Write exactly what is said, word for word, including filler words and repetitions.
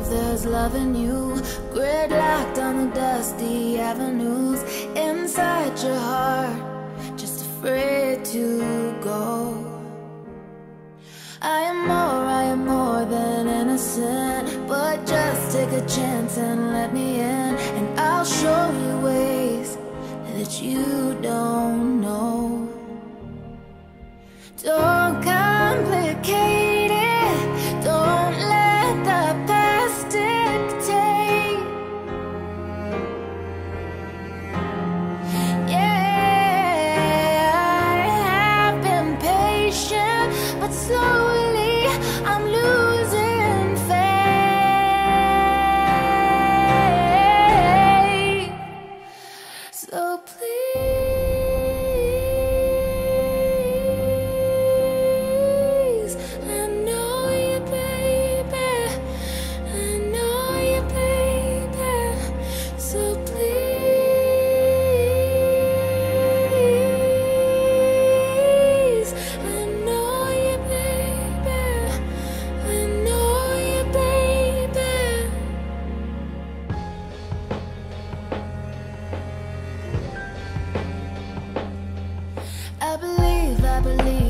if there's love in you. Gridlocked on the dusty avenues inside your heart, just afraid to go. I am more, I am more than innocent, but just take a chance and let me in, and I'll show you ways that you don't know. Don't complicate it, don't let the past dictate. Yeah, I have been patient, but slowly I'm losing faith. So please, I know you, baby, I know you, baby. So please, I know you, baby, I know you, baby. I believe, I believe